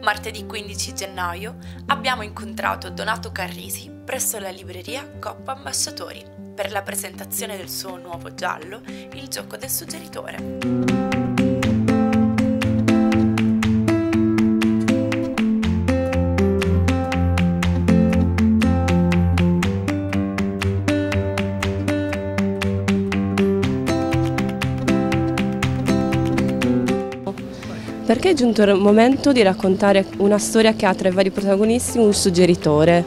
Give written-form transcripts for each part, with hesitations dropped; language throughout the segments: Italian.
Martedì 15 gennaio abbiamo incontrato Donato Carrisi presso la libreria Coppa Ambasciatori per la presentazione del suo nuovo giallo, Il gioco del suggeritore. Perché è giunto il momento di raccontare una storia che ha tra i vari protagonisti un suggeritore?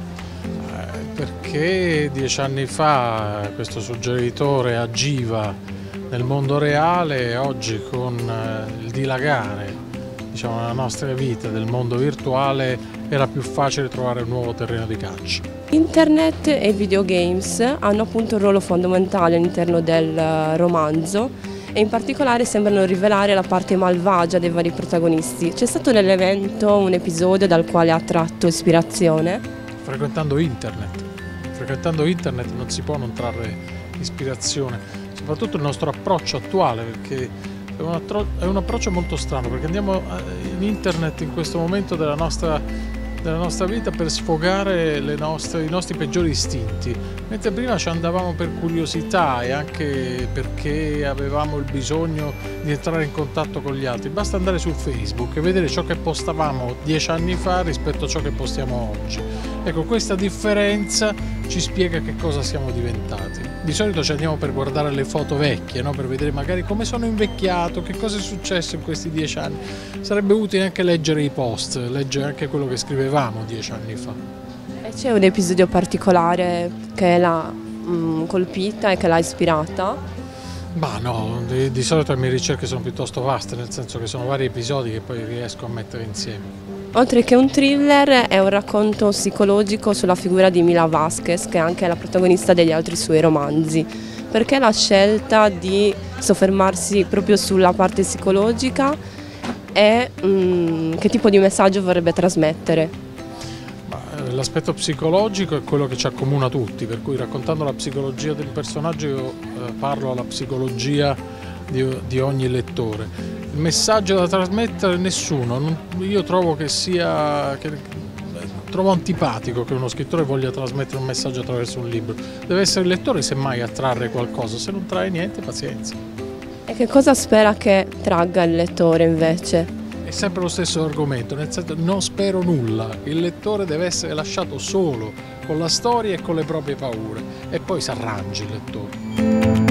Perché 10 anni fa questo suggeritore agiva nel mondo reale e oggi con il dilagare, della nostra vita, del mondo virtuale, era più facile trovare un nuovo terreno di caccia. Internet e i videogames hanno appunto un ruolo fondamentale all'interno del romanzo e in particolare sembrano rivelare la parte malvagia dei vari protagonisti. C'è stato nell'evento un episodio dal quale ha tratto ispirazione? Frequentando internet non si può non trarre ispirazione, soprattutto il nostro approccio attuale, perché è un approccio molto strano, perché andiamo in internet in questo momento della nostra vita per sfogare i nostri peggiori istinti, mentre prima ci andavamo per curiosità e anche perché avevamo il bisogno di entrare in contatto con gli altri. Basta andare su Facebook e vedere ciò che postavamo 10 anni fa rispetto a ciò che postiamo oggi. Ecco, questa differenza ci spiega che cosa siamo diventati. Di solito ci andiamo per guardare le foto vecchie, no? Per vedere magari come sono invecchiato, che cosa è successo in questi 10 anni. Sarebbe utile anche leggere i post, leggere anche quello che scrivevamo 10 anni fa. E c'è un episodio particolare che l'ha colpita e che l'ha ispirata? Ma no, di solito le mie ricerche sono piuttosto vaste, nel senso che sono vari episodi che poi riesco a mettere insieme. Oltre che un thriller, è un racconto psicologico sulla figura di Mila Vasquez, che è anche la protagonista degli altri suoi romanzi. Perché la scelta di soffermarsi proprio sulla parte psicologica e che tipo di messaggio vorrebbe trasmettere? L'aspetto psicologico è quello che ci accomuna tutti, per cui raccontando la psicologia del personaggio io parlo alla psicologia di ogni lettore. Il messaggio da trasmettere nessuno, io trovo trovo antipatico che uno scrittore voglia trasmettere un messaggio attraverso un libro. Deve essere il lettore semmai a trarre qualcosa, se non trae niente pazienza. E che cosa spera che tragga il lettore invece? È sempre lo stesso argomento, nel senso non spero nulla, il lettore deve essere lasciato solo con la storia e con le proprie paure e poi si arrangi il lettore.